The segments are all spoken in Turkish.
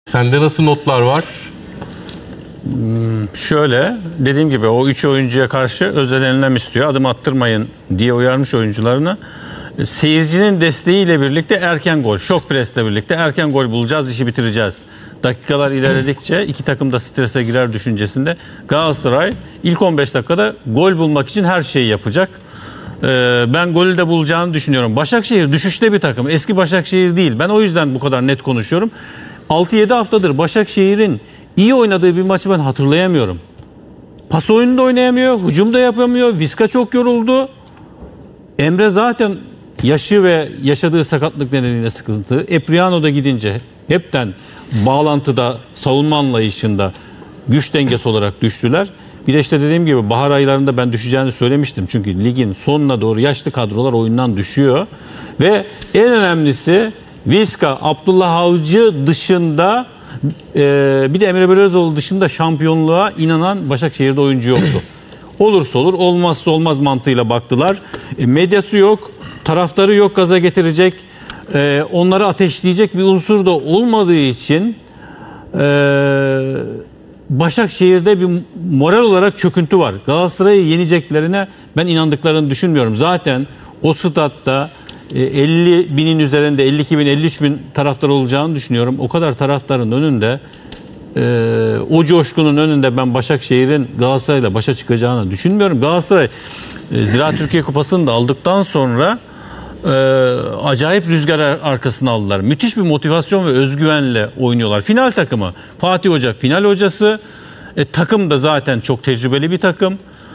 Sende nasıl notlar var? Şöyle, dediğim gibi o 3 oyuncuya karşı özel önlem istiyor. Adım attırmayın diye uyarmış oyuncularına. Seyircinin desteğiyle birlikte erken gol, şok presle birlikte erken gol bulacağız, işi bitireceğiz. Dakikalar ilerledikçe iki takım da strese girer düşüncesinde Galatasaray ilk 15 dakikada gol bulmak için her şeyi yapacak. Ben golü de bulacağını düşünüyorum. Başakşehir düşüşte bir takım. Eski Başakşehir değil. Ben o yüzden bu kadar net konuşuyorum. 6-7 haftadır Başakşehir'in iyi oynadığı bir maçı ben hatırlayamıyorum. Pas oyunu da oynayamıyor, hücum da yapamıyor. Viska çok yoruldu. Emre zaten yaşı ve yaşadığı sakatlık nedeniyle sıkıntı. Epriano da gidince hepten bağlantıda, savunma anlayışında güç dengesi olarak düştüler. Bir de işte dediğim gibi bahar aylarında ben düşeceğini söylemiştim. Çünkü ligin sonuna doğru yaşlı kadrolar oyundan düşüyor. Ve en önemlisi Viska, Abdullah Avcı dışında bir de Emre Belözoğlu dışında şampiyonluğa inanan Başakşehir'de oyuncu yoktu. Olursa olur, olmazsa olmaz mantığıyla baktılar. Medyası yok, taraftarı yok gaza getirecek, onları ateşleyecek bir unsur da olmadığı için Başakşehir'de bir moral olarak çöküntü var. Galatasaray'ı yeneceklerine ben inandıklarını düşünmüyorum. Zaten o statta 50 binin üzerinde 52 bin 53 bin taraftar olacağını düşünüyorum. O kadar taraftarın önünde o coşkunun önünde ben Başakşehir'in Galatasaray'la başa çıkacağını düşünmüyorum. Galatasaray Ziraat Türkiye Kupası'nı da aldıktan sonra acayip rüzgar arkasına aldılar. Müthiş bir motivasyon ve özgüvenle oynuyorlar. Final takımı. Fatih Hoca final hocası. Takım da zaten çok tecrübeli bir takım.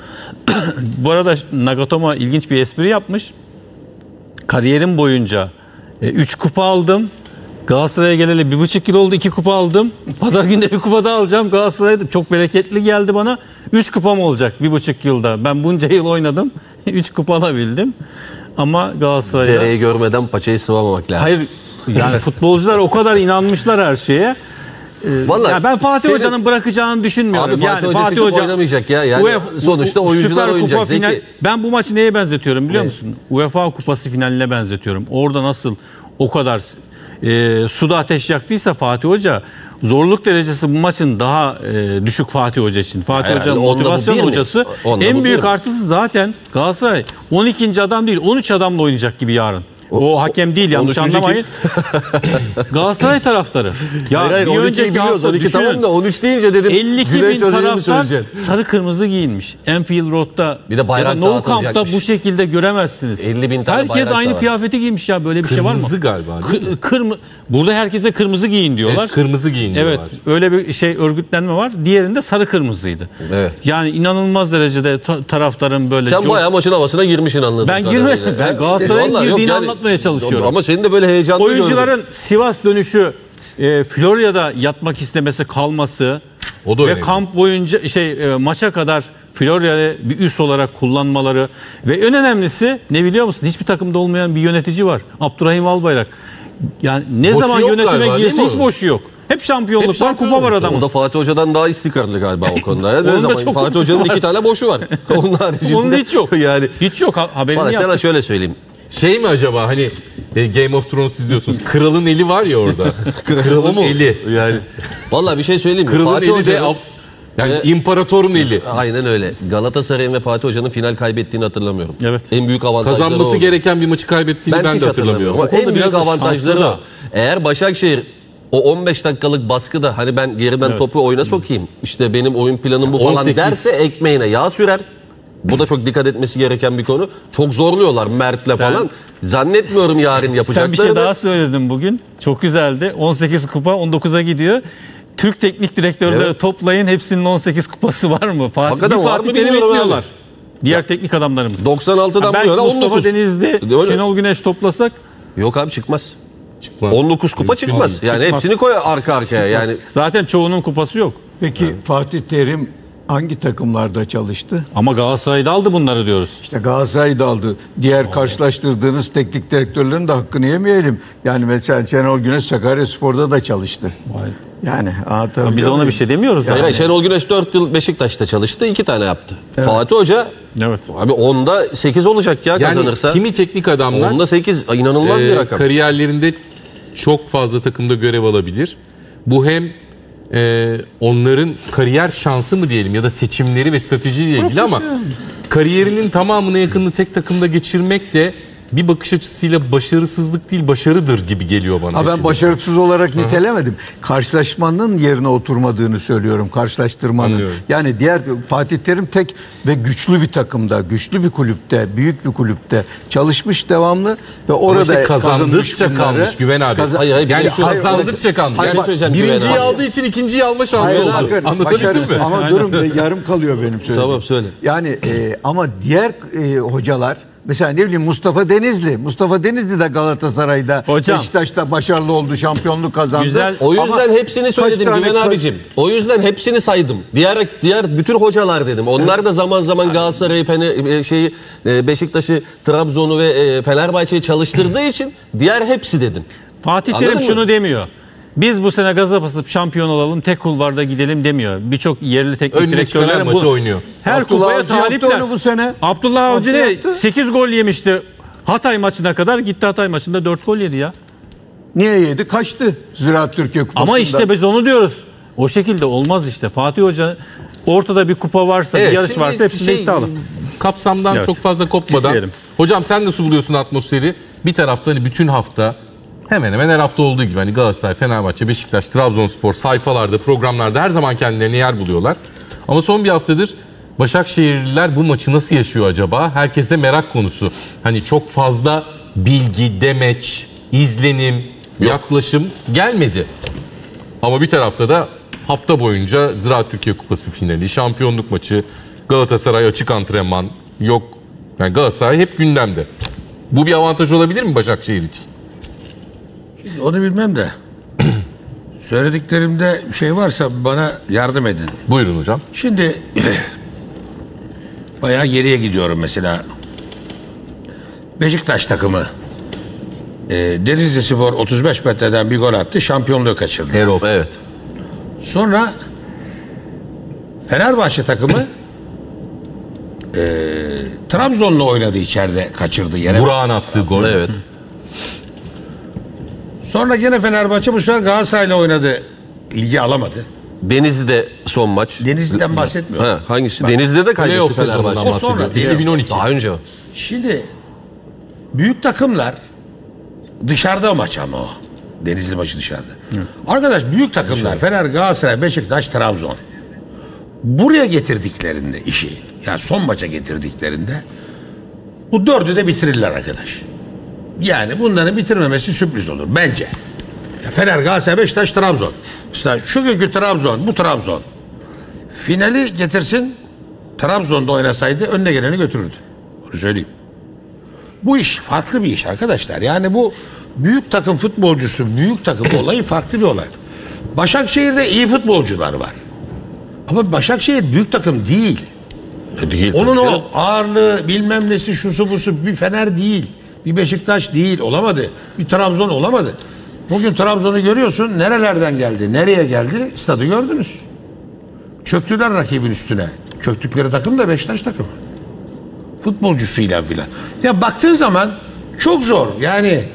Bu arada Nagatomo ilginç bir espri yapmış. Kariyerim boyunca 3 kupa aldım. Galatasaray'a geleli 1,5 yıl oldu, 2 kupa aldım. Pazar günde bir kupa daha alacağım. Galatasaray'da çok bereketli geldi bana. 3 kupam olacak 1,5 yılda. Ben bunca yıl oynadım. 3 kupa alabildim. Ama Galatasaray'da... Dereyi görmeden paçayı sıvamamak lazım. Hayır, yani futbolcular o kadar inanmışlar her şeye. Vallahi yani ben Fatih Hoca'nın bırakacağını düşünmüyorum. Abi Fatih Hoca çıkıp oynamayacak ya. Yani sonuçta oyuncular oynayacak. Final, ben bu maçı neye benzetiyorum biliyor musun? UEFA Kupası finaline benzetiyorum. Orada nasıl o kadar suda ateş yaktıysa Fatih Hoca, zorluk derecesi bu maçın daha düşük Fatih Hoca için. Fatih Hoca'nın motivasyon hocası. En büyük artısı zaten Galatasaray 12. adam değil 13 adamla oynayacak gibi yarın. O hakem değil, yanlış anlamayın. Galatasaray taraftarı. Ya hayır, bir önceki hafta 12 tamam da 13 deyince dedim 52 bin taraftar sarı kırmızı giyinmiş. Enfield Road'da bir de bayrak Nou Camp'ta bu şekilde göremezsiniz. 50 bin tane herkes aynı kıyafeti giymiş ya, böyle bir kırmızı şey var mı? Kırmızı galiba. Burada herkese kırmızı giyin diyorlar. Evet, kırmızı giyin diyorlar. Evet, öyle bir şey örgütlenme var. Diğerinde sarı kırmızıydı. Evet. Yani inanılmaz derecede taraftarın böyle... Sen bayağı maçın havasına girmişsin anladığım kadarıyla. Ben Galatasaray'ın girdiğini anlatmaya çalışıyorum. Ama senin de böyle heyecanlı oyuncuların Sivas dönüşü, Florya'da yatmak istemesi, kalması o da ve önemli. kamp boyunca maça kadar Florya'yı bir üs olarak kullanmaları ve en önemlisi ne biliyor musun? Hiçbir takımda olmayan bir yönetici var. Abdurrahim Albayrak. Yani ne boşu zaman yönetime girse hiç mi? boşu yok. Hep şampiyonluk var, kupa var adamın. O da Fatih Hoca'dan daha istikrarlı galiba o konuda. Ya. Ne zaman Fatih Hoca'nın 2 tane boşu var. Onun haricinde. Onun hiç yok. Yani hiç yok, haberini yaptık. Sana şöyle söyleyeyim. Şey mi acaba, hani Game of Thrones izliyorsunuz. Kralın eli var ya orada. Kralın eli. Yani vallahi bir şey söyleyeyim mi? Kralın Fatih eli Hoca yani imparatorun eli. Aynen öyle. Galatasaray'ın ve Fatih Hoca'nın final kaybettiğini hatırlamıyorum. Evet. En büyük avantajları kazanması gereken bir maçı kaybettiğini ben de hatırlamıyorum. Ama en büyük avantajları o. Eğer Başakşehir o 15 dakikalık baskıda hani ben geriden topu oyuna sokayım, İşte benim oyun planım bu falan 18 derse ekmeğine yağ sürer. Bu da çok dikkat etmesi gereken bir konu. Çok zorluyorlar Mert'le falan. Zannetmiyorum yarın yapacaklarını. Sen bir şey daha söyledin bugün. Çok güzeldi. 18 kupa 19'a gidiyor. Türk teknik direktörleri toplayın, hepsinin 18 kupası var mı? Fatih Terim'i bekliyorlar. Diğer teknik adamlarımız. 96'dan bu yana 19. Mustafa Denizli, Şenol Güneş toplasak. Yok abi çıkmaz. 19 kupa çıkmaz. Yani hepsini koy arka arkaya. Yani zaten çoğunun kupası yok. Peki Fatih Terim hangi takımlarda çalıştı? Ama Galatasaray'da aldı bunları diyoruz. İşte Galatasaray'da aldı. Diğer karşılaştırdığınız teknik direktörlerin de hakkını yemeyelim. Yani mesela Şenol Güneş Sakaryaspor'da da çalıştı. Vay. Yani biz ona bir şey demiyoruz. Yani. Şenol Güneş 4 yıl Beşiktaş'ta çalıştı. 2 tane yaptı. Evet. Fatih Hoca abi 10'da 8 olacak ya kazanırsa. Yani kimi teknik adamlar 10'da 8 inanılmaz bir rakam. Kariyerlerinde çok fazla takımda görev alabilir. Bu hem onların kariyer şansı mı diyelim ya da seçimleri ve stratejiyle ilgili ama kariyerinin tamamına yakınını tek takımda geçirmek de bir bakış açısıyla başarısızlık değil başarıdır gibi geliyor bana. Ha ben şimdi. başarısız olarak nitelemedim. Karşılaşmanın yerine oturmadığını söylüyorum. Karşılaştırmanın. Anlıyorum. Yani diğer Fatih Terim tek ve güçlü bir takımda, güçlü bir kulüpte, büyük bir kulüpte çalışmış devamlı ve Ama orada işte kazandıkça kazanmış bunları. kalmış Güven abi. Hayır, yani şu- kazandıkça kalmış. Hayır, Yani bak, söyleyeceğim birinciyi Güven abi. aldığı için ikinciyi alma şansı Hayır, oldu. bakın, Anlatabildim mi? ama durum yarım kalıyor benim söylediğim. Tamam, söyle. Yani ama diğer hocalar mesela ne bileyim Mustafa Denizli. Mustafa Denizli de Galatasaray'da, Hocam. Beşiktaş'ta başarılı oldu, şampiyonluk kazandı. Güzel. O yüzden Ama hepsini söyledim kaç tane- Güven abicim. O yüzden hepsini saydım. Diğer bütün hocalar dedim. Onlar da zaman zaman Galatasaray'ı, Beşiktaş'ı, Trabzon'u ve Fenerbahçe'yi çalıştırdığı için diğer hepsi dedim. Fatih Anladın Terim mı? şunu demiyor. Biz bu sene gaza basıp şampiyon olalım, tek kulvarda gidelim demiyor. Birçok yerli teknik Önüne direktörler çıkan maçı oynuyor. Her Abdullah kupaya Avcı yaptı talipler. onu bu sene. Abdullah Avcı Avcı ne? yaptı. 8 gol yemişti. Hatay maçına kadar gitti, Hatay maçında 4 gol yedi ya. Niye yedi? Kaçtı Ziraat Türkiye Kupası'nda. Ama işte biz onu diyoruz. O şekilde olmaz işte. Fatih Hoca ortada bir kupa varsa, bir yarış şimdi varsa hepsinde iddialı. Kapsamdan Evet. çok fazla kopmadan. Diyelim. Hocam sen nasıl buluyorsun atmosferi? Bir tarafta hani bütün hafta hemen hemen her hafta olduğu gibi hani Galatasaray, Fenerbahçe, Beşiktaş, Trabzonspor sayfalarda, programlarda her zaman kendilerine yer buluyorlar. Ama son bir haftadır Başakşehirliler bu maçı nasıl yaşıyor acaba? Herkes de merak konusu. Hani çok fazla bilgi, demeç, izlenim, yaklaşım gelmedi. Ama bir tarafta da hafta boyunca Ziraat Türkiye Kupası finali, şampiyonluk maçı, Galatasaray açık antrenman yok. Yani Galatasaray hep gündemde. Bu bir avantaj olabilir mi Başakşehir için? Onu bilmem de. Söylediklerimde bir şey varsa bana yardım edin. Buyurun hocam. Şimdi bayağı geriye gidiyorum mesela. Beşiktaş takımı Denizlispor 35 metreden bir gol attı, şampiyonluğu kaçırdı. Erol. Evet. Sonra Fenerbahçe takımı Trabzon'la oynadı, içeride kaçırdı yere. Burak'ın attığı gol. Evet. Sonra gene Fenerbahçe bu sefer Galatasaray'la oynadı. Ligi alamadı. Denizli'de son maç. Denizli'den bahsetmiyorum. Ha, hangisi? Denizli'de de kaybetti Playoff sezonundan Fenerbahçe. O sonra bahsediyor. 2012. Daha önce o. Şimdi büyük takımlar dışarıda maç ama o. Denizli maçı dışarıda. Arkadaş büyük takımlar Fener, Galatasaray, Beşiktaş, Trabzon. Buraya getirdiklerinde işi, yani son maça getirdiklerinde bu dördü de bitirirler arkadaş. Yani bunların bitirmemesi sürpriz olur bence. Ya Fener, Galatasaray, Beşiktaş, Trabzon. İşte şu günkü Trabzon, bu Trabzon. Finali getirsin, Trabzon'da oynasaydı önüne geleni götürürdü. Onu söyleyeyim. Bu iş farklı bir iş arkadaşlar. Yani bu büyük takım futbolcusu, büyük takım olayı farklı bir olay. Başakşehir'de iyi futbolcular var. Ama Başakşehir büyük takım değil. Değil. Onun o ağırlığı, bilmem nesi, şusu busu bir Fener değil. Bir Beşiktaş değil, olamadı. Bir Trabzon olamadı. Bugün Trabzon'u görüyorsun, nerelerden geldi, nereye geldi, stadı gördünüz. Çöktüler rakibin üstüne. Çöktükleri takım da Beşiktaş takımı. Futbolcusuyla filan. Ya baktığın zaman çok zor. Yani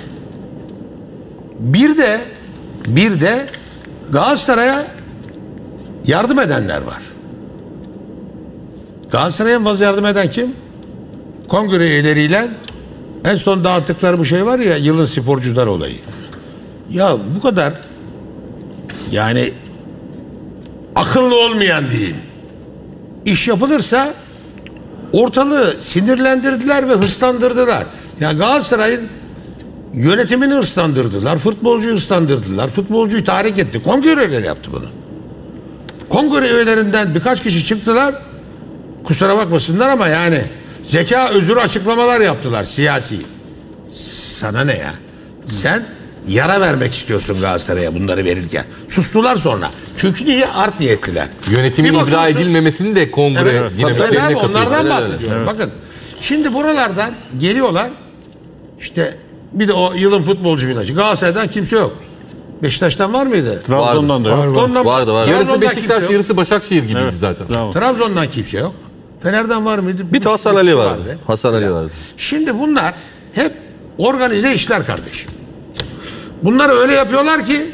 bir de Galatasaray'a yardım edenler var. Galatasaray'a en fazla yardım eden kim? Kongre üyeleriyle en son dağıttıkları bu şey var ya, yılın sporcular olayı. Ya bu kadar yani akıllı olmayan diyeyim. İş yapılırsa ortalığı sinirlendirdiler ve hırslandırdılar. Ya Galatasaray'ın yönetimini hırslandırdılar, futbolcuyu hırslandırdılar, futbolcuyu tahrik etti. Kongre üyeleri yaptı bunu. Kongre üyelerinden birkaç kişi çıktılar. Kusura bakmasınlar ama yani zeka özürü açıklamalar yaptılar siyasi. Sana ne ya? Sen yara vermek istiyorsun Galatasaray'a bunları verirken. Sustular sonra. Çünkü niye? Art niyetliler. Yönetimin Bir icra bakıyorsun- edilmemesini de kongre Evet, tabii dinamiklerine abi, katıyorsun. onlardan Öyle, bahsediyorum. öyle. Bakın şimdi buralardan geliyorlar. İşte bir de o yılın futbolcu villajı. Galatasaray'dan kimse yok. Beşiktaş'tan var mıydı? Trabzon'dan da yok. Trabzon'dan Vardı. Yarısı Trabzon'dan Beşiktaş, kimse yok. yarısı Başakşehir gibiydi Evet, zaten. bravo. Trabzon'dan kimse yok. Fener'den var mıydı? Bir de Hasan Ali vardı. Hasan Ali vardı. Şimdi bunlar hep organize işler kardeşim. Bunları öyle yapıyorlar ki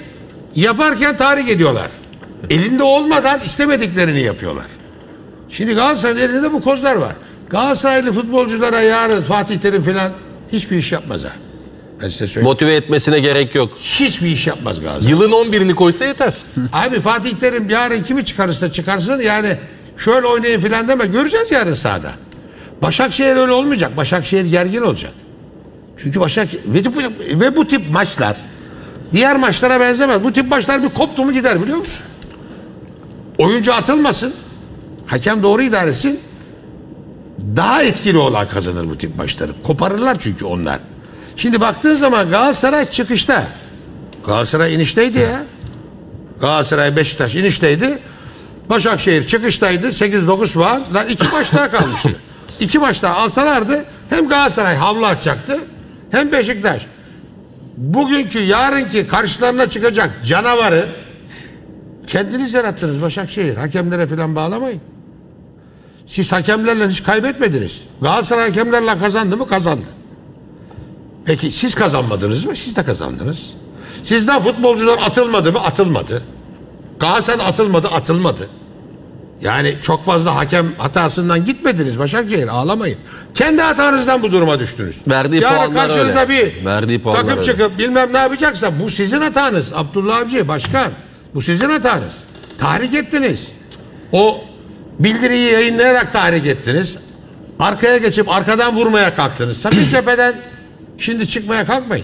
Yaparken tahrik ediyorlar. Elinde olmadan istemediklerini yapıyorlar. Şimdi Galatasaray'ın elinde bu kozlar var. Galatasaraylı futbolculara yarın Fatih Terim falan hiçbir iş yapmaz ha. Ben size söyleyeyim. Motive etmesine gerek yok. Hiçbir iş yapmaz Galatasaray. Yılın 11'ini koysa yeter. Abi Fatih Terim yarın kimi çıkarırsa çıkarsın yani şöyle oynayın falan deme. Göreceğiz yarın sahada. Başakşehir öyle olmayacak. Başakşehir gergin olacak. Çünkü ve bu tip maçlar diğer maçlara benzemez. Bu tip maçlar bir koptu mu gider biliyor musun? Oyuncu atılmasın. Hakem doğru idare etsin. Daha etkili olan kazanır bu tip maçları. Koparırlar çünkü onlar. Şimdi baktığın zaman Galatasaray çıkışta. Galatasaray inişteydi ya. Galatasaray Beşiktaş inişteydi. Başakşehir çıkıştaydı. 8-9 puan. Lan 2 maç daha kalmıştı. 2 maç daha alsalardı hem Galatasaray havlu atacaktı hem Beşiktaş. Bugünkü yarınki karşılarına çıkacak canavarı kendiniz yarattınız Başakşehir. Hakemlere falan bağlamayın. Siz hakemlerle hiç kaybetmediniz. Galatasaray hakemlerle kazandı mı? Kazandı. Peki siz kazanmadınız mı? Siz de kazandınız. Sizden futbolcular atılmadı mı? Atılmadı. Galatasaray atılmadı, atılmadı. Yani çok fazla hakem hatasından gitmediniz Başakşehir. Ağlamayın. Kendi hatanızdan bu duruma düştünüz. Verdiği yarın puanlar karşınıza öyle. bir Verdiği puanlar takım öyle. çıkıp bilmem ne yapacaksa bu sizin hatanız. Abdullah Avcı Başkan. Bu sizin hatanız. Tahrik ettiniz. O bildiriyi yayınlayarak tahrik ettiniz. Arkaya geçip arkadan vurmaya kalktınız. Sakın cepheden şimdi çıkmaya kalkmayın.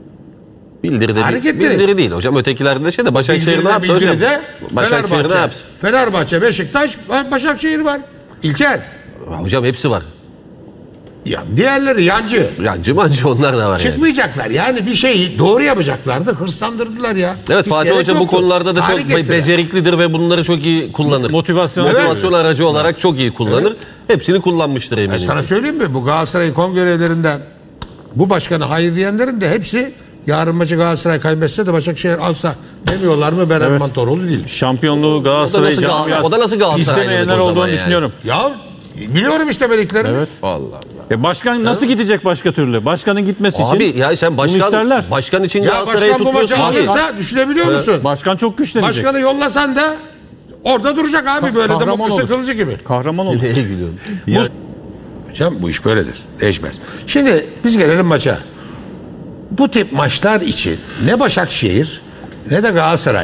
Bildiri değil hocam. Ötekilerde de şey de Başakşehir ne yaptı hocam? Başakşehir ne yaptı? Fenerbahçe, Beşiktaş, Başakşehir var. İlker. Hocam hepsi var. Ya diğerleri yancı. Yancı mancı onlar da var yani. Çıkmayacaklar. Yani bir şeyi doğru yapacaklardı. Hırslandırdılar ya. Evet Hiç Fatih gerek Hoca bu yoktu. konularda da Tahrik çok ettiler. beceriklidir ve bunları çok iyi kullanır. Motivasyon aracı olarak çok iyi kullanır. Hepsini kullanmıştır Ben eminim. sana söyleyeyim mi? Bu Galatasaray'ın kongrelerinden bu başkanı hayır diyenlerin de hepsi yarın maçı Galatasaray kaybetse de Başakşehir alsa demiyorlar mı? Ben Erman Toroğlu değil. Şampiyonluğu Galatasaray O da nasıl Galatasaray'lı istemeyenler o zaman olduğunu yani? düşünüyorum. Ya biliyorum istemediklerini. Evet. Allah Allah. Başkan nasıl gidecek başka türlü? Başkanın gitmesi Abi için ya sen bunu isterler. başkan için Ya Galatasaray'ı başkan bu maçı tutmuyorsun ki. alırsa düşünebiliyor musun? Başkan çok güçlenecek. Başkanı yollasan da orada duracak abi böyle kahraman demokrasi olur. kılıcı gibi. Kahraman olur. Neye gülüyorsun? Hocam bu iş böyledir. Değişmez. Şimdi biz gelelim maça. Bu tip maçlar için ne Başakşehir ne de Galatasaray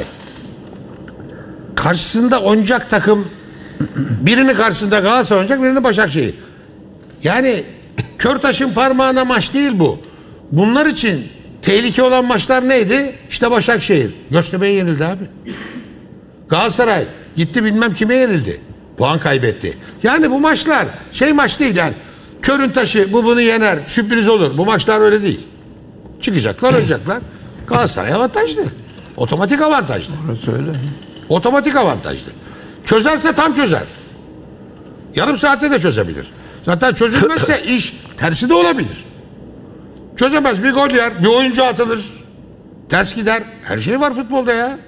karşısında oynayacak takım birini karşısında Galatasaray oynayacak, birini Başakşehir. Yani kör taşın parmağına maç değil bu. Bunlar için tehlike olan maçlar neydi? İşte Başakşehir. Göztepe'ye yenildi abi. Galatasaray gitti bilmem kime yenildi. Puan kaybetti. Yani bu maçlar maç değil yani. Körün taşı bu bunu yener, sürpriz olur. Bu maçlar öyle değil. Çıkacaklar, oynayacaklar. Galatasaray avantajlı. Otomatik avantajlı. Orası öyle. Otomatik avantajlı. Çözerse tam çözer. Yarım saatte de çözebilir. Zaten çözülmezse iş tersi de olabilir. Çözemez, bir gol yer, bir oyuncu atılır. Ters gider. Her şey var futbolda ya.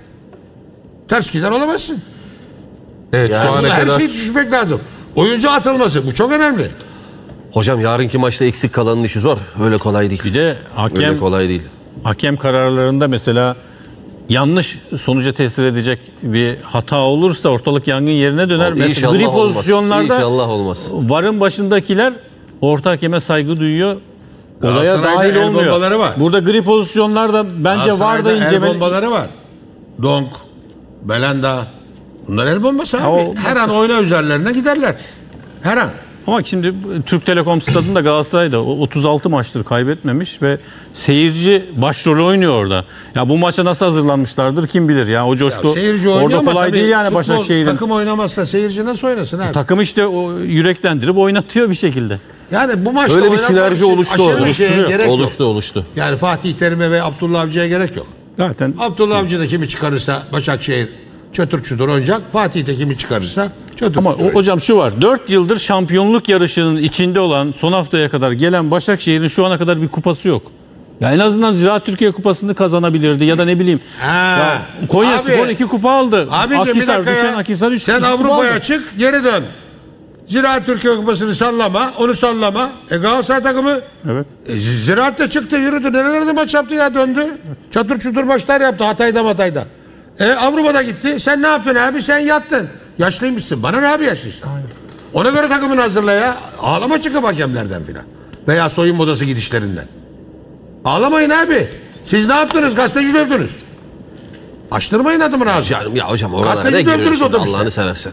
Ters gider olamazsın. Evet şu ana Her kadar şeyi düşünmek lazım. Oyuncu atılması bu çok önemli. Hocam yarınki maçta eksik kalanın işi zor. Öyle kolay değil. Bir de Öyle kolay değil. hakem kararlarında mesela yanlış sonuca tesir edecek bir hata olursa ortalık yangın yerine döner. Mesela İnşallah gri olmaz. pozisyonlarda İnşallah olmaz. VAR'ın başındakiler orta hakeme saygı duyuyor. Olaya Galatasaray'da dahil el olmuyor. bombaları var. Burada gri pozisyonlarda bence VAR da Galatasaray'da el incelemeli. bombaları var. Donk, Belanda. Bunlar el bombası abi. o- Her an oyna üzerlerine giderler. Her an. Ama şimdi Türk Telekom Stadı'nda Galatasaray'da 36 maçtır kaybetmemiş ve seyirci başrolü oynuyor orada. Ya bu maça nasıl hazırlanmışlardır kim bilir ya. O coşku Seyirci oynuyor orada ama kolay tabii değil yani futbol Başakşehir'in. takım oynamazsa seyirci nasıl oynasın abi? Takım işte o yüreklendirip oynatıyor bir şekilde. Yani bu maçta Öyle bir oynamak sinerji için oluştu aşırı orada. bir şeye gerek yok. Oluştu. Yani Fatih Terim'e ve Abdullah Avcı'ya gerek yok. Zaten Abdullah Avcı da kimi çıkarırsa Başakşehir çatır çutur oynayacak. Fatih de kimi çıkarırsa çatır ama çutur oynayacak. hocam şu var. 4 yıldır şampiyonluk yarışının içinde olan son haftaya kadar gelen Başakşehir'in şu ana kadar bir kupası yok. Ya en azından Ziraat Türkiye Kupası'nı kazanabilirdi ya da ne bileyim. Ha. Konya Abi, Spor 2 kupa aldı. Abicim bir Akhisar dakika düşen ya. Akhisar 3 Sen Avrupa'ya çık geri dön. Ziraat Türkiye Kupası'nı sallama, onu sallama. Galatasaray takımı Evet. Ziraat da çıktı, yürüdü. Nerelerde maç yaptı ya, döndü. Çatır çutur maçlar yaptı Hatay'da. Avrupa'da gitti. Sen ne yaptın abi? Sen yattın. Yaşlıymışsın. Bana ne abi yaşlıysan? Ona göre takımını hazırla ya. Ağlama çıkıp hakemlerden filan. Veya soyunma odası gidişlerinden. Ağlamayın abi. Siz ne yaptınız? Gazeteci dövdünüz. Açtırmayın adımın ağzını. Canım ya hocam oralara Gazeteci ne dövdünüz giriyorsun otobüste. Allah'ını seversen.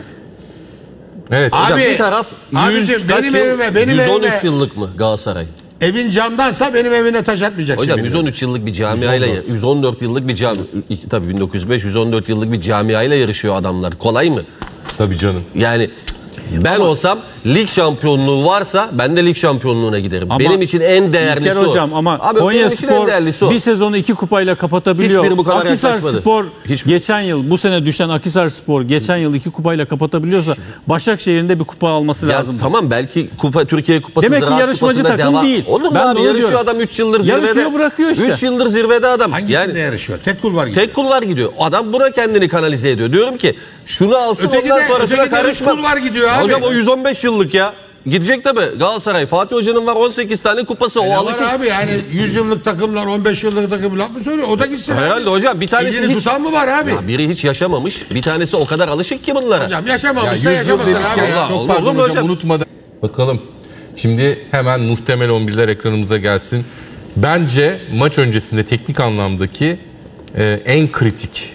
Evet. Abi, Hocam bir taraf 100 abicim, kaç benim yıl? evime, benim 113 evime. yıllık mı Galatasaray? Evin camdansa benim evine taş atmayacaksın. Hocam benim. 113 yıllık bir camiayla 114 yıllık bir tabii 1905 114 yıllık bir camiayla yarışıyor adamlar. Kolay mı? Tabii canım. Yani ben olsam lig şampiyonluğu varsa ben de lig şampiyonluğuna giderim. Ama Benim için en değerlisi İlker o. hocam ama Abi benim için en Konyaspor değerlisi o. bir sezonu 2 kupayla kapatabiliyor. Hiçbiri bu kadar Akhisar yaklaşmadı. Spor Hiçbiri. geçen yıl bu sene düşen Akhisar Spor geçen yıl 2 kupayla kapatabiliyorsa Başakşehir'in de bir kupa alması Ya lazım. tamam belki Türkiye Kupası Demek ki Ziraat yarışmacı Kupası'nda takım değil. Olur mu Ben abi de onu yarışıyor diyorum. adam 3 yıldır zirvede. Yarışıyor, bırakıyor işte. 3 yıldır zirvede adam. Hangisinde yarışıyor? Tek kulvar gibi. Tek kulvar gidiyor. Adam buna kendini kanalize ediyor. Diyorum ki şunu alsın Öteki ondan de- sonrasına öteki de üç karışma. kulvar gidiyor abi. Hocam o 115 yıllık ya. Gidecek tabii Galatasaray. Fatih Hoca'nın var 18 tane kupası. O Ne var alışık. abi yani 100 yıllık takımlar 15 yıllık takım laf mı söylüyor? O da gitsin. Herhalde hocam bir tanesi İlgili hiç... tutan mı var abi? Ya biri hiç yaşamamış. Bir tanesi o kadar alışık ki bunlara. Hocam Ya yaşamamışsa 100 yıl yaşamasın demişken abi. Allah, çok olur pardon mu hocam, hocam? unutmadan. Bakalım. Şimdi hemen muhtemel 11'ler ekranımıza gelsin. Bence maç öncesinde teknik anlamdaki en kritik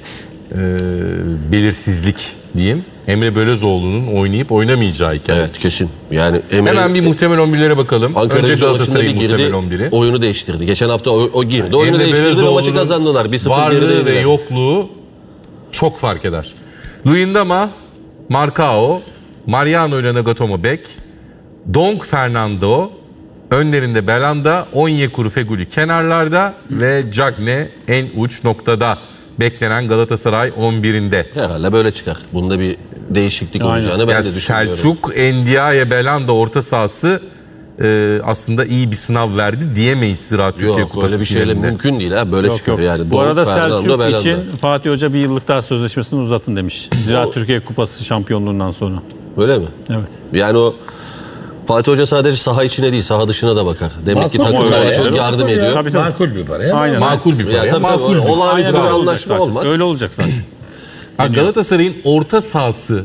belirsizlik diyeyim. Emre Belözoğlu'nun oynayıp oynamayacağı hikayesi. Evet kesin. Yani Hemen bir muhtemel 11'lere bakalım. Ankara Önce Gücü maçında bir Galatasaray'ın girdi. muhtemel 11'i. Oyunu değiştirdi. Geçen hafta o girdi. Oyunu Emre değiştirdi ve maçı Belözoğlu'nun kazandılar. 1-0 varlığı ve gerideydiler. yokluğu çok fark eder. Luyendama, Marcao, Mariano ile Nagatomo bek, Donk Fernando, önlerinde Belanda, Onyekuru Feguli kenarlarda ve Cagne en uç noktada beklenen Galatasaray 11'inde. Herhalde böyle çıkar. Bunda bir değişiklik Aynen. olacağını ben Yani de düşünüyorum. Selçuk, Endiaye, Belanda orta sahası aslında iyi bir sınav verdi diyemeyiz Ziraat Türkiye Yok Kupası öyle bir şeyle finalinde. mümkün değil ha. Böyle Yok, çıkıyor yok. yani. Bu Doğu, arada Fernando, Selçuk Belanda. için Fatih Hoca bir yıllık daha sözleşmesini uzatın demiş. Ziraat Türkiye Kupası şampiyonluğundan sonra. Öyle mi? Evet. Yani o Fatih Hoca sadece saha içine değil saha dışına da bakar. Demek ki Makul takımlara para ya. çok yardım Makul ya. ediyor. Tabii, tabii. Makul bir para ya. Aynen. Makul bir Ya paraya, tabii, makul bir. olağanüstü bir Aynen öyle olacak anlaşma zaten. olmaz. Öyle olacak zaten. Ha, Galatasaray'ın orta sahası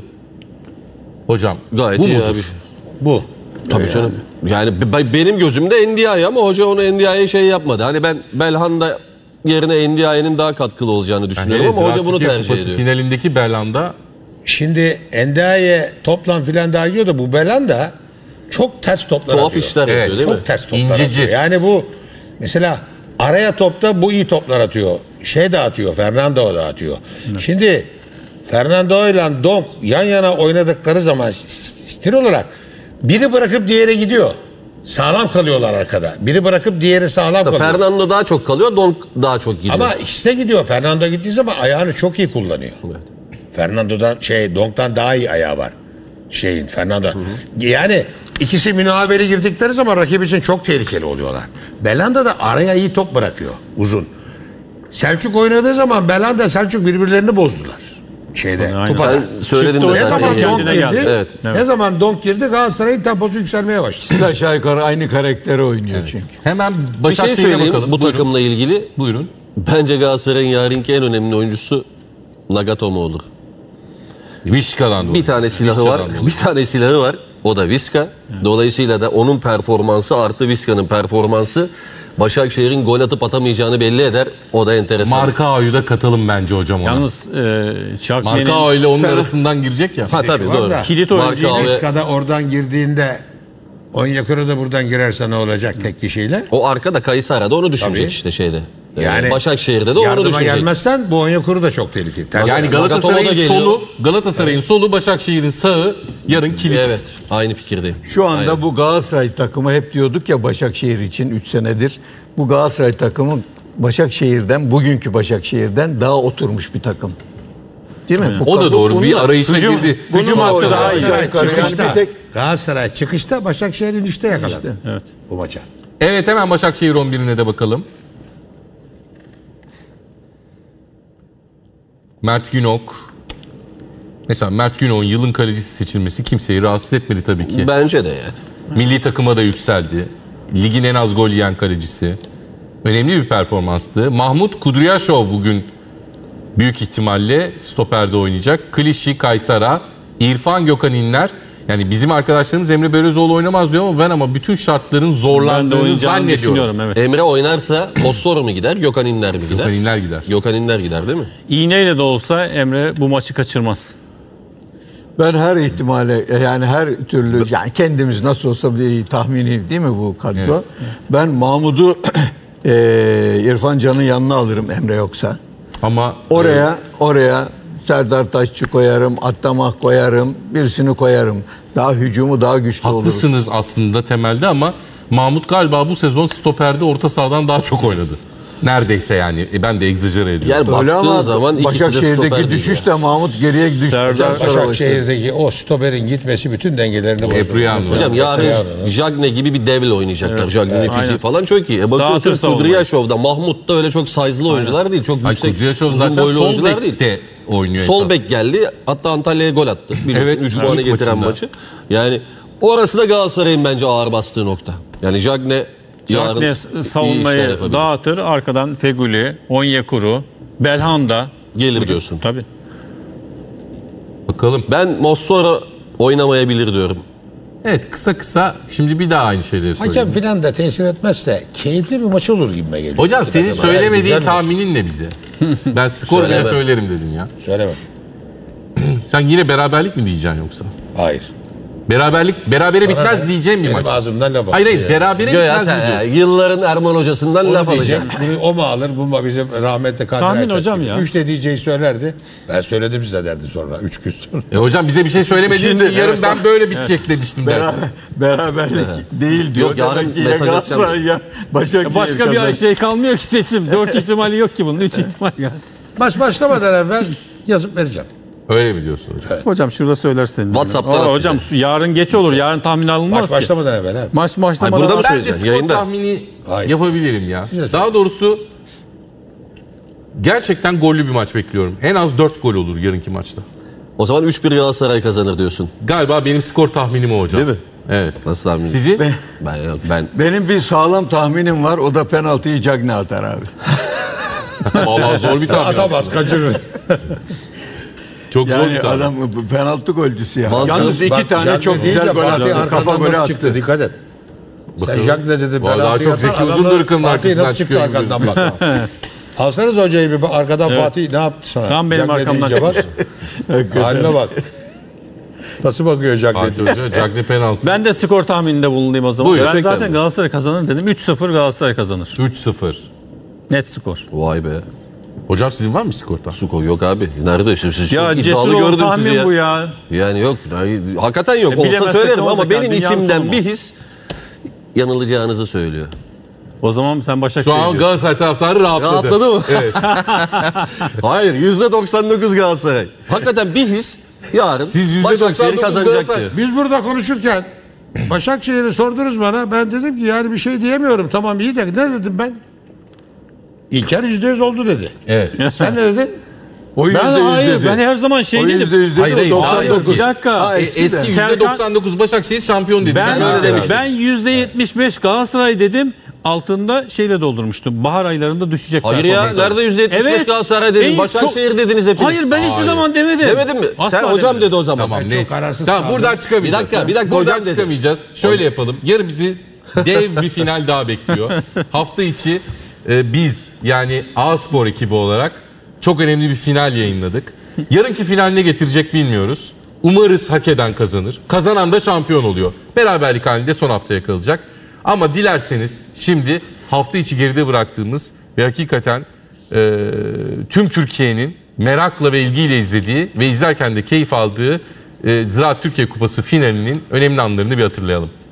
hocam Gayet bu iyi mudur? abi. Bu. Tabii canım. Yani benim gözümde Ndiaye ama hoca onu Ndiaye'ye şey yapmadı. Hani ben Belhanda yerine Ndiaye'nin daha katkılı olacağını düşünüyorum ama hoca bunu tercih ediyor. Finalindeki Belanda Şimdi Endiaye toplan filan daha yiyor da bu Belanda çok ters toplar Tuhaf atıyor. işler yapıyor değil mi? Çok ters toplar İnceci. atıyor. Yani bu mesela araya topta bu iyi toplar atıyor. Şey de atıyor. Fernando da atıyor. Şimdi Fernando ile Donk yan yana oynadıkları zaman stil olarak biri bırakıp diğeri gidiyor. Sağlam kalıyorlar arkada. Biri bırakıp diğeri sağlam kalıyor. Fernando daha çok kalıyor, Donk daha çok gidiyor. Ama ikisi de gidiyor. Fernando gittiği zaman ayağını çok iyi kullanıyor. Evet. Fernando'dan Donk'tan daha iyi ayağı var. Fernando. Yani ikisi münavere girdikleri zaman rakip için çok tehlikeli oluyorlar. Belanda da araya iyi top bırakıyor. Uzun. Selçuk oynadığı zaman Belanda Selçuk birbirlerini bozdular. Aynen. Kupada. Sen söyledin Çıktı de o Ne zaten. zaman kendine Donk girdi? geldi. Evet. Ne zaman Donk girdi Galatasaray'ın temposu yükselmeye başladı. Aşağı yukarı aynı karaktere oynuyor çünkü. hemen Bir şey Başakşehir'e söyleyeyim bakalım. bu Buyurun. takımla ilgili. Buyurun. Bence Galatasaray'ın yarınki en önemli oyuncusu Nagatomo olur. Vişka'dan dolayı. Bir tane silahı var. Vişka'dan dolayı. Bir tane silahı var. O da Viska. Dolayısıyla da onun performansı artı Viska'nın performansı Başakşehir'in gol atıp atamayacağını belli eder. O da enteresan. Markao'yu da katalım bence hocam ona. Yalnız Cagney'in Markao ile onun arasından girecek ya. Ha tabii var doğru. da. kilit oyuncu Markao ve- Vizca'da oradan girdiğinde Onyekuru da buradan girerse ne olacak tek kişiyle? O arkada Kayısara'da onu düşünecek Tabii. işte şeyde. Yani Başakşehir'de de onu yardıma düşünecek. gelmezsen bu Onyekuru da çok tehlikeli. Ters Yani ayağı. Nagatomo da Galatasaray'ın geliyor. solu, Galatasaray'ın solu, Başakşehir'in sağı yarın kilit. Evet. Aynı fikirdeyim. Şu anda Aynen. bu Galatasaray takımı hep diyorduk ya Başakşehir için 3 senedir. Bu Galatasaray takımı bugünkü Başakşehir'den daha oturmuş bir takım. Değil mi? O da doğru. Bir arayışa Hücum- girdi. hücum hattı daha iyi. Galatasaray Yani çıkışta, bir tek- Galatasaray çıkışta Başakşehir'in işte yakaladı. Evet. Bu maça. Evet, hemen Başakşehir 11'ine de bakalım. Mert Günok. Mesela Mert Günok'un yılın kalecisi seçilmesi kimseyi rahatsız etmedi tabii ki. Bence de yani. Milli takıma da yükseldi. Ligin en az gol yiyen kalecisi. Önemli bir performanstı. Mahmut Kudryashov bugün büyük ihtimalle stoperde oynayacak. Klişi, Kaysara, İrfan, Gökhan İnler. Yani bizim arkadaşlarımız Emre Belözoğlu oynamaz diyor ama bütün şartların Ben de zorlandığını oynayacağını zannediyorum. düşünüyorum. Evet. Emre oynarsa Mossoro mu gider, Gökhan İnler mi gider? Gökhan İnler gider. Gökhan İnler gider değil mi? İğneyle de olsa Emre bu maçı kaçırmaz. Ben her ihtimale yani her türlü yani kendimiz nasıl olsa bir tahmini değil mi bu kadro? Evet. Ben Mahmut'u İrfan Can'ın yanına alırım Emre yoksa. Ama Oraya Serdar Taşçı koyarım, Attamah koyarım, birisini koyarım. Daha hücumu daha güçlü olur. haklısınız aslında temelde ama Mahmut galiba bu sezon stoperde orta sahadan daha çok oynadı. Neredeyse yani. Ben de egzajere ediyorum. Yani Öyle baktığın ama zaman ikisi de stoper Başakşehir'deki değil düşüş ya. de Mahmut geriye düştü. Serdar Başakşehir'deki o stoperin gitmesi bütün dengelerini bozdu. Epriano. Hocam yarın Jagne gibi bir devle oynayacaklar. Jagne'nin fiziği aynen. falan çok iyi. Bakıyorsunuz Dağıtır savunmayı. Kudryashov'da, Mahmut da öyle çok size'lı oyuncular değil. Çok Ay, yüksek, Kudryashov uzun zaten boylu sol oyuncular değil. bekte oynuyor Sol esas. bek geldi. Hatta Antalya'ya gol attı. Biliyorsun Evet, 3 ilk puanı getiren maçında. maçı. Yani orası da Galatasaray'ın bence ağır bastığı nokta. Yani Jagne yarın Jagne iyi işler savunmayı yapabilir. dağıtır. Arkadan Feguli, Onyekuru, Belhanda. Gelir diyorsun. Tabii. Bakalım. Ben Mossoro oynamayabilir diyorum. Evet, kısa şimdi bir daha aynı şeyleri Hakem söyleyeyim. filan da tesir etmezse keyifli bir maç olur gibime geliyor. Hocam senin Yani söylemediğin güzel bir maç. tahminin ne bize? Ben skor bile Söyleme. söylerim dedin ya. Söyleme. Sen yine beraberlik mi diyeceksin yoksa? Hayır. Berabere bitmez ne? diyeceğim bir Benim maç. ağzımdan laf Hayır alıyor. berabere Göya bitmez sen diyorsun. yılların Erman hocasından laf Onu diyeceğim. alacaksın. Bunu o mu alır, bu mu bizim rahmetli Kadri Tahmin Aytaç hocam gibi. ya. 3 de diyeceği söylerdi. Ben söyledim size derdi sonra. 3 gün sonra. Hocam bize bir şey söylemediğin için Şimdi- yarın ben böyle bitecek demiştim dersin. Beraberlik değil diyor. Yok, yarın Demek ki ya mesaj atacağım. Galatasaray ya Başakşehir Başka bir kazanır. şey kalmıyor ki seçim. 4 ihtimali yok ki bunun. 3 ihtimal ya. Maç başlamadan evvel yazıp vereceğim. Öyle mi diyorsun hocam? Hocam şurada söylersin. WhatsApp'tan at Hocam yarın geç olur. Yarın tahmin alınmaz Maç ki. başlamadan evvel. He. Maç Ay, burada başlamadan. mı Ben de söyleyeceksin? skor Yayında. tahmini Hayır. yapabilirim ya. Güzel. Daha doğrusu gerçekten gollü bir maç bekliyorum. En az 4 gol olur yarınki maçta. O zaman 3-1 Galatasaray kazanır diyorsun. Galiba benim skor tahminim o hocam. Değil mi? Evet. Nasıl tahmin? Sizin? Ben Benim bir sağlam tahminim var. O da penaltıyı Cagne atar abi. Vallahi zor bir tahmin Atamaz, aslında. kaçırır. Çok zor bir Yani tahmin. adam penaltı golcüsü ya. Bazı- Yalnız iki Bak, tane Jagne çok deyince güzel gol Fatih attı. arkadan Kafa golü nasıl attı. çıktı, dikkat et. Sen Jagne dedi. Vallahi penaltı çok yatan Zeki adamlar Uzundurkan'ın Fatih arkasından nasıl çıktı çıkıyor gibi arkandan bak. Alsanız hocayı bir arkadan Fatih ne yaptı sana? Tam benim Jagne arkamdan deyince bak. Haline bak. Nasıl bakıyor Jagne? Fatih Hoca, Cagne penaltı. Ben de skor tahmininde bulunayım o zaman. Buyur. Ben Gerçekten zaten mi? Galatasaray kazanır dedim. 3-0 Galatasaray kazanır. 3-0. Net skor. Vay be. Hocam sizin var mı skor tahmini? Suko yok abi. Nerede? Siz Ya çok cesur iddialı ol gördüm tahmin sizi ya. bu ya. Yani yok. Hakikaten yok. Olsa bilemezsek söylerim ne ama olacak benim yani? Dünyanın içimden sonu. bir his yanılacağınızı söylüyor. O zaman sen Şu Başakşehir an diyorsun. Galatasaray taraftarı rahatladı. Rahatladı mı? Evet. Hayır. %99 Galatasaray. Hakikaten bir his yarın Siz Başakşehir %99 kazanacak Galatasaray. diyor. Biz burada konuşurken Başakşehir'i sordunuz bana. Ben dedim ki yani bir şey diyemiyorum. Tamam iyi de ne dedim ben? İlker %100 oldu dedi. Evet. Sen ne dedin? O yüzde Ben yüz hayır dedi. ben her zaman şey O dedim. yüzde yüz dedi. Hayır, o hayır, 99. Bir dakika. Ha, Eski eski de. %99 Başakşehir şampiyon dedi. Ben öyle demiştim. Ben %75 Galatasaray dedim. Altında şeyle doldurmuştum. Bahar aylarında düşecek. Hayır ya. performansları. Nerede %75 Galatasaray dedin? Ben Başakşehir çok- dediniz hepiniz. Hayır ben hiçbir Hayır. zaman demedim. Demedin mi? Asla Sen hocam demedim. dedi o zaman. Tamam çok neyse. kararsız Tamam kaldım. buradan çıkamayacağız. Bir dakika, Buradan hocam dedi. çıkamayacağız. Şöyle yapalım. Yarın bizi dev bir final daha bekliyor. Hafta içi biz yani A-Spor ekibi olarak çok önemli bir final yayınladık. Yarınki final ne getirecek bilmiyoruz. Umarız hak eden kazanır. Kazanan da şampiyon oluyor. Beraberlik halinde son haftaya kalacak. Ama dilerseniz şimdi hafta içi geride bıraktığımız ve hakikaten tüm Türkiye'nin merakla ve ilgiyle izlediği ve izlerken de keyif aldığı Ziraat Türkiye Kupası finalinin önemli anlarını bir hatırlayalım.